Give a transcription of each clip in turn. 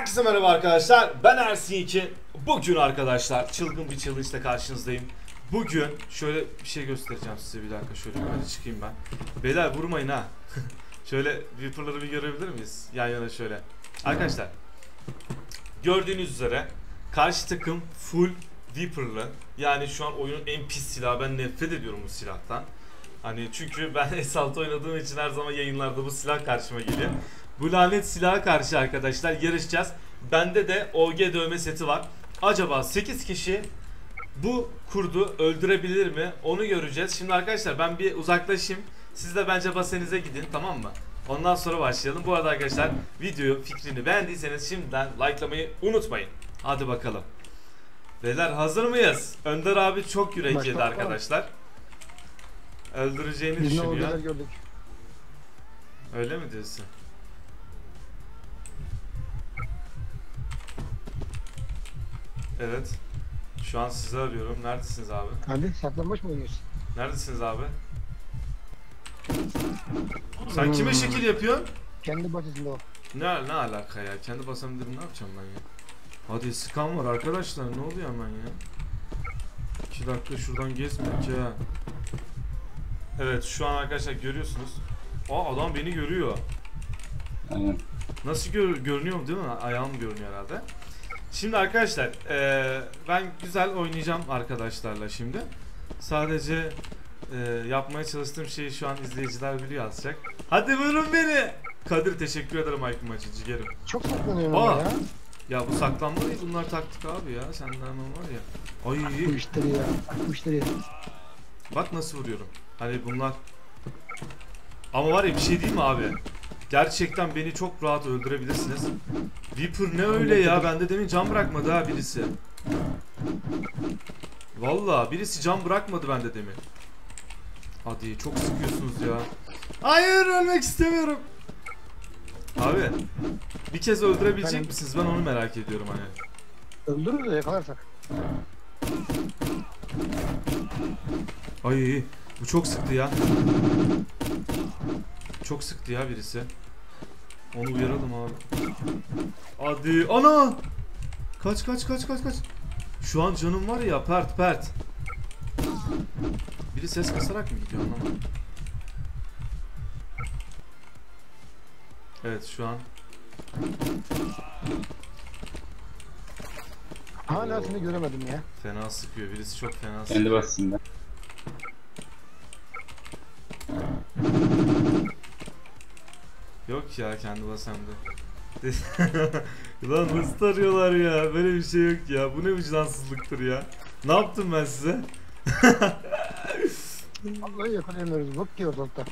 Herkese merhaba arkadaşlar, ben Ersin 2. Bugün arkadaşlar çılgın bir challenge ile karşınızdayım. Bugün şöyle bir şey göstereceğim size, bir dakika şöyle yukarı çıkayım ben. Beyler vurmayın ha. Şöyle Viper'ları bir görebilir miyiz? Yan yana şöyle. Arkadaşlar gördüğünüz üzere karşı takım full Viper'lı. Yani şu an oyunun en pis silahı, ben nefret ediyorum bu silahtan. Hani çünkü ben S6 oynadığım için her zaman yayınlarda bu silah karşıma geliyor. Bu lanet silaha karşı arkadaşlar yarışacağız. Bende de OG dövme seti var. Acaba 8 kişi bu kurdu öldürebilir mi? Onu göreceğiz. Şimdi arkadaşlar ben bir uzaklaşayım. Siz de bence basenize gidin, tamam mı? Ondan sonra başlayalım. Bu arada arkadaşlar videoyu, fikrini beğendiyseniz şimdiden likelamayı unutmayın. Hadi bakalım. Beyler hazır mıyız? Önder abi çok yürek yedi arkadaşlar. Öldüreceğini düşünüyor. Öyle mi diyorsun? Evet. Şu an sizi arıyorum. Neredesiniz abi? Hadi saklanmaç mı oynuyorsun? Neredesiniz abi? Sen kime şekil yapıyorsun? Kendi bahçesinde o. Ne alaka ya? Kendi basamı dedim, ne yapacağım ben ya? Hadi sıkan var arkadaşlar. Ne oluyor hemen ya? 2 dakika şuradan gezmedik ya. Evet şu an arkadaşlar görüyorsunuz. Aa, adam beni görüyor. Aynen. Nasıl görünüyor değil mi? Ayağım görünüyor herhalde. Şimdi arkadaşlar ben güzel oynayacağım arkadaşlarla şimdi. Sadece yapmaya çalıştığım şeyi şu an izleyiciler biliyor azıcık. Hadi vurun beni. Kadir teşekkür ederim Aykın Maçı ciğerim. Çok saklanıyorum ya. Ya bu saklanma değil, bunlar taktik abi ya. Senden var ya. Ay. Bu işleri ya. Bu işleri ya. Bak nasıl vuruyorum. Hani bunlar. Ama var ya bir şey değil mi abi? Gerçekten beni çok rahat öldürebilirsiniz. Viper ne öyle ya? Bende demin can bırakmadı ha birisi. Vallahi birisi can bırakmadı bende demin. Hadi çok sıkıyorsunuz ya. Hayır, ölmek istemiyorum. Abi bir kez öldürebilecek misiniz? Ben onu merak ediyorum hani. Öldürürüz de yakalarsak. Ay bu çok sıktı ya. Çok sıktı ya birisi. Onu uyaralım abi. Hadi ana. Kaç. Şu an canım var ya pert. Biri ses kasarak mı gidiyor anlamadım. Evet şu an. Hala seni göremedim ya. Fena sıkıyor. Birisi çok fena sıkıyor. Kendi basında. Yok ya kendi basamda. Lan nasıl arıyorlar ya? Böyle bir şey yok ya. Bu ne vicdansızlıktır ya. Ne yaptım ben size? Vallahi yakalayamıyoruz. Bak ki ortalıkta.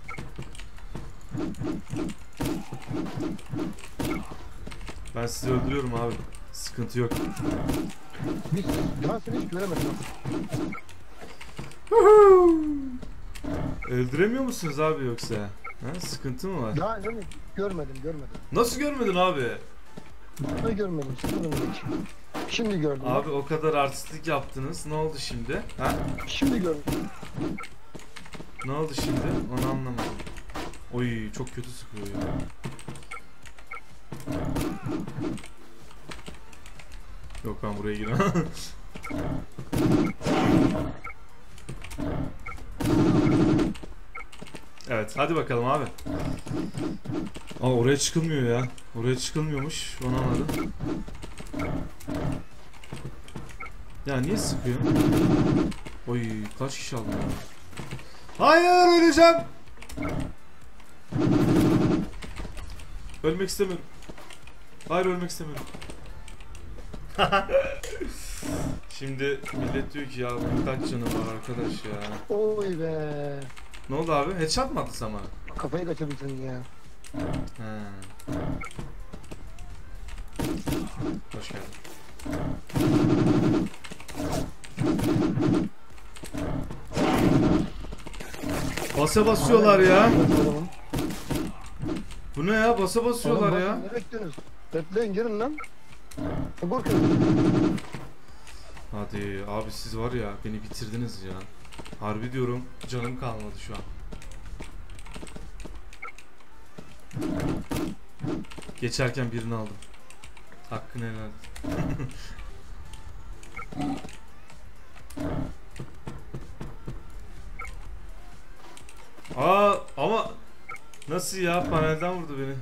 Ben sizi öldürüyorum abi. Sıkıntı yok. Ben seni hiç göremedim. Öldüremiyor musunuz abi yoksa? Ha, sıkıntı mı var? Daha ne mi? Görmedim. Nasıl görmedin abi? Vallahi görmedim. Hiç. Şimdi gördüm. Abi o kadar artistlik yaptınız. Ne oldu şimdi? Ha? Şimdi gördüm. Ne oldu şimdi? Onu anlamadım. Oy çok kötü sıkıyor ya. Yok ben buraya giremem. Evet hadi bakalım abi. Aa oraya çıkılmıyor ya. Oraya çıkılmıyormuş. Onu anladım. Ya niye sıkıyor? Oy kaç kişi aldım ya. Hayır öleceğim. Ölmek istemiyorum. Hayır ölmek istemiyorum. Şimdi millet diyor ki ya bunun kaç canı var arkadaş ya. Oy be. Ne oldu abi? Headshot mı attı sana? Kafayı kaçırdın ya. He. Hoş geldin. Basa basıyorlar ya. Bu ne ya? Basa basıyorlar ya. Ne bekliyorsunuz? Bekleyin gelin lan. Ne korkuyorsun? Hadi abi siz var ya beni bitirdiniz ya. Harbi diyorum canım kalmadı şu an. Geçerken birini aldım. Hakkını helal et. Aa ama nasıl ya, panelden vurdu beni.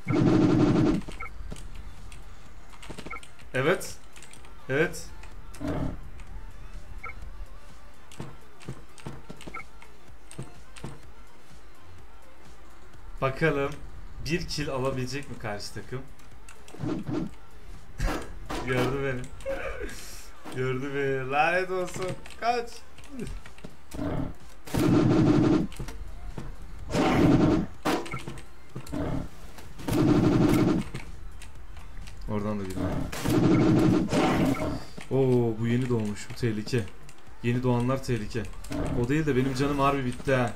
Evet. Evet. Bakalım bir kill alabilecek mi karşı takım? Gördü beni. Gördü beni. Lanet olsun. Kaç. Oradan da bir daha. Oo, bu yeni doğmuş. Bu tehlike. Yeni doğanlar tehlike. O değil de benim canım harbi bitti ha.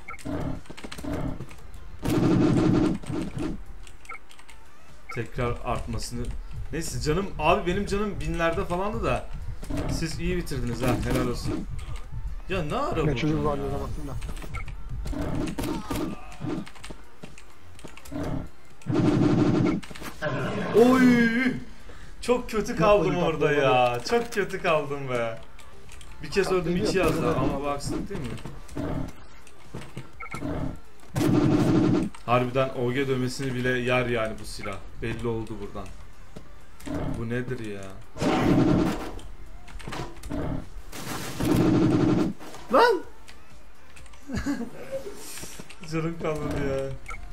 Tekrar artmasını. Neyse canım abi, benim canım binlerde falandı da siz iyi bitirdiniz ha, helal olsun. Ya ne ara Ne bu? çocuk var ya baktığında. Oy! Çok kötü kaldım orada ya. Çok kötü kaldım be. Bir kez öldüm, iki yazdı ama bu haksızlık değil mi? Harbiden OG dövmesini bile yer yani bu silah. Belli oldu buradan. Bu nedir ya? Lan! Canım kalmadı ya.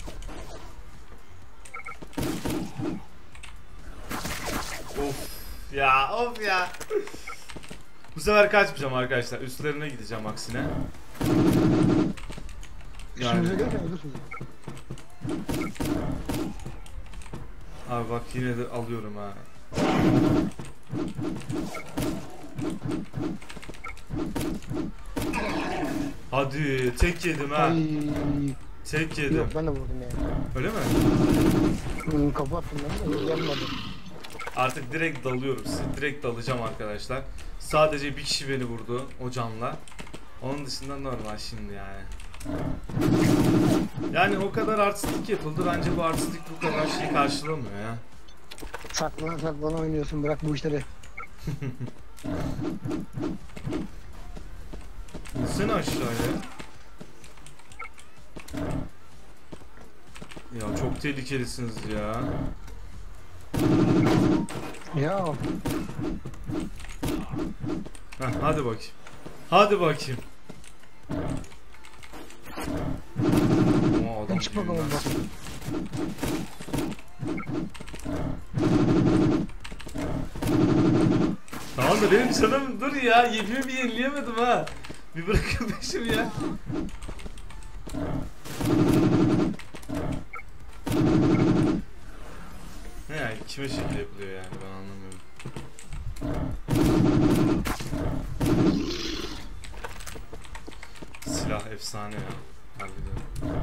Of ya, of ya. Bu sefer kaçmayacağım arkadaşlar. Üstlerine gideceğim aksine. İşimize gelirken ölürsünüz. Abi bak yine de alıyorum ha. Hadi tek yedim ha. Ay. Tek yedim. Yok, ben de vurdum yani. Öyle mi? Kafa attım ben de yanmadı. Artık direkt dalıyorum size. Direkt dalacağım arkadaşlar. Sadece bir kişi beni vurdu o canla. Onun dışında normal şimdi yani. Yani o kadar artistlik yapıldı. Bence bu artistlik bu kadar şey karşılamıyor ya. Saklana saklana oynuyorsun, bırak bu işleri. İnsene aşağıya. Ya çok tehlikelisiniz ya. Ya. Heh, hadi bakayım. Hadi bakayım. Oo, adam Çık bakalım büyümez. bak. Tamam da benim canım dur ya. Yepimi bir yenileyemedim ha. Bir bırakın peşim ya. Ne yani, kime şekil yapılıyor yani, ben anlamıyorum. Silah efsane ya. Harbiden.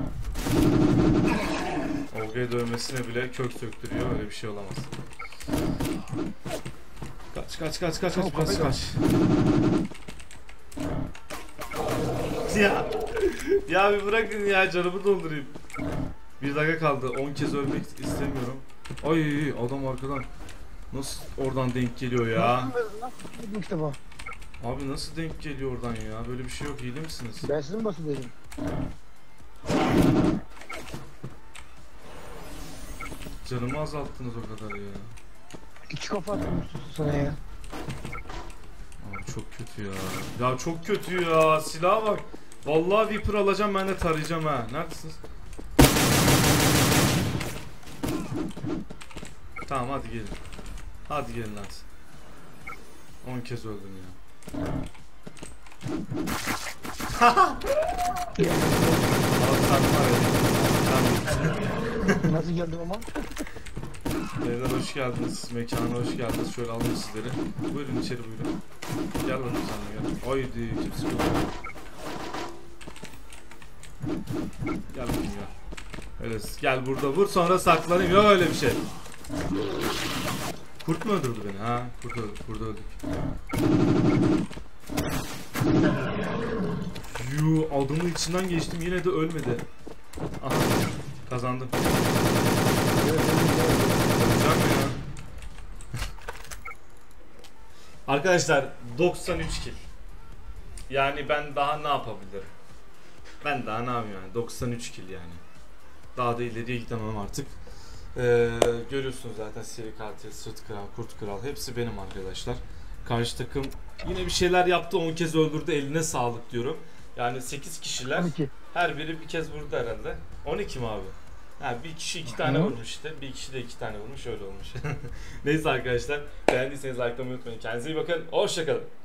OG dövmesine bile kök söktürüyor, öyle bir şey olamaz. Kaç kaç kaç kaç kaç, biraz kaç. Ya ya bir bırakın ya, canımı doldurayım. Bir dakika kaldı, 10 kez ölmek istemiyorum. Ay adam arkadan nasıl oradan denk geliyor ya? İşte bu. Abi nasıl denk geliyor oradan ya? Böyle bir şey yok, hile misiniz? Ben sizin basit dedim. Canımı azalttınız o kadar ya. İki kafa attım sana ya. Abi çok kötü ya. Ya çok kötü ya. Silaha bak. Vallahi Viper alacağım, ben de tarayacağım ha. Neredesiniz? Tamam hadi gelin. Hadi gelin lan. 10 kez öldüm ya. Abi sen var ya. Nasıl geldim ama? Beyler hoş geldiniz. Mekana hoş geldiniz. Şöyle alayım sizleri. Buyurun içeri buyurun. Gel bakayım sen de gel. Haydi kimse yok. Gel bakayım ya. Öyle gel burada vur, sonra saklanayım. Yok öyle bir şey. Kurt mu öldürdü beni? Ha, kurt öldü. Burada öldük. Yuu, adamın içinden geçtim, yine de ölmedi. Aha, kazandım. Öleceğim mi ya? Arkadaşlar 93 kill. Yani ben daha ne yapabilirim? Ben daha ne yapayım yani? 93 kill yani. Daha da ileriye gidemem artık. Görüyorsunuz zaten seri katil, sırt kral, kurt kral hepsi benim arkadaşlar. Karşı takım yine bir şeyler yaptı, 10 kez öldürdü, eline sağlık diyorum. Yani 8 kişiler, 12. her biri bir kez vurdu herhalde. 12 mi abi? Ha, bir kişi 2 tane vurmuş işte, bir kişi de 2 tane vurmuş, öyle olmuş. Neyse arkadaşlar, beğendiyseniz likelamayı unutmayın. Kendinize iyi bakın, hoşçakalın.